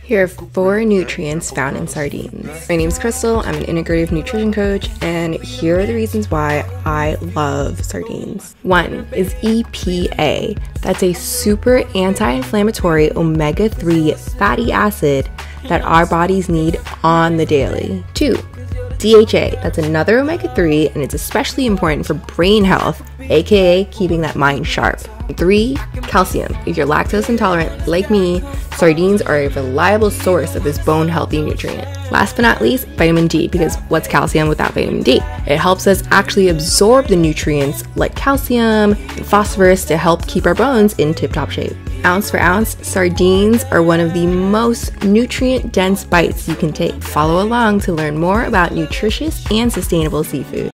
Here are 4 nutrients found in sardines. My name is Crystal, I'm an integrative nutrition coach, and here are the reasons why I love sardines. 1 is EPA. That's a super anti-inflammatory omega-3 fatty acid that our bodies need on the daily. 2, DHA. That's another omega-3, and it's especially important for brain health, aka keeping that mind sharp. 3, calcium. If you're lactose intolerant like me, sardines are a reliable source of this bone healthy nutrient. Last but not least, vitamin D, because what's calcium without vitamin D? It helps us actually absorb the nutrients like calcium and phosphorus to help keep our bones in tip-top shape. Ounce for ounce, sardines are one of the most nutrient-dense bites you can take. Follow along to learn more about nutritious and sustainable seafood.